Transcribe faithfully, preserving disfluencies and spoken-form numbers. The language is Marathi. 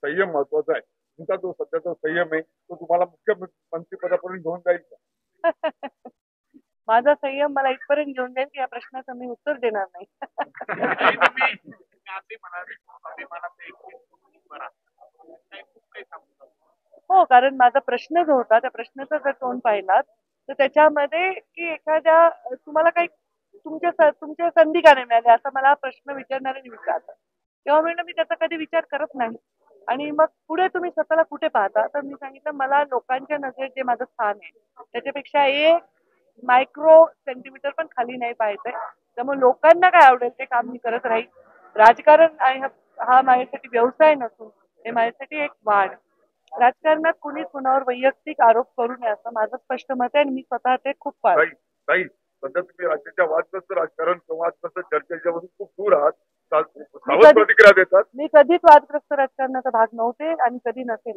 संयम महत्वाचा आहे. तुमचा जो सध्याचा संयम आहे तो तुम्हाला मुख्यमंत्रीपदापर्यंत घेऊन जाईल का? माझा संयम मला इथपर्यंत घेऊन जाईल की या प्रश्नाचं मी उत्तर देणार नाही. हो, कारण माझा प्रश्न जो होता त्या प्रश्नाचा जर तोंड पाहिलात तर त्याच्यामध्ये की एखाद्या तुम्हाला काही तुमच्या तुमच्या संधी का नाही मिळाल्या असा मला प्रश्न विचारणाऱ्याने विचारलं. तेव्हा म्हणलं मी त्याचा कधी विचार करत नाही. आणि मग पुढे तुम्ही स्वतःला कुठे पाहता? तर मी सांगितलं मला लोकांच्या नजरेत जे माझं स्थान आहे त्याच्यापेक्षा एक मायक्रो सेंटीमीटर पण खाली नाही पाहायचंय. त्यामुळे लोकांना काय आवडेल ते काम मी करत राहील. राजकारण हा माझ्यासाठी व्यवसाय नसून हे माझ्यासाठी एक वाढ. राजकारणात कुणी कुणावर वैयक्तिक आरोप करू नये असं माझं स्पष्ट मत आहे आणि मी स्वतः ते खूप पाळते. ताई, सध्या तुम्ही राज्याच्या वादग्रस्त राजकारण किंवा वादग्रस्त चर्चेच्यापासून खूप दूर आहात. सावध प्रतिक्रिया देतात. मी कधीच वादग्रस्त राजकारणाचा भाग नव्हते आणि कधी नसेल.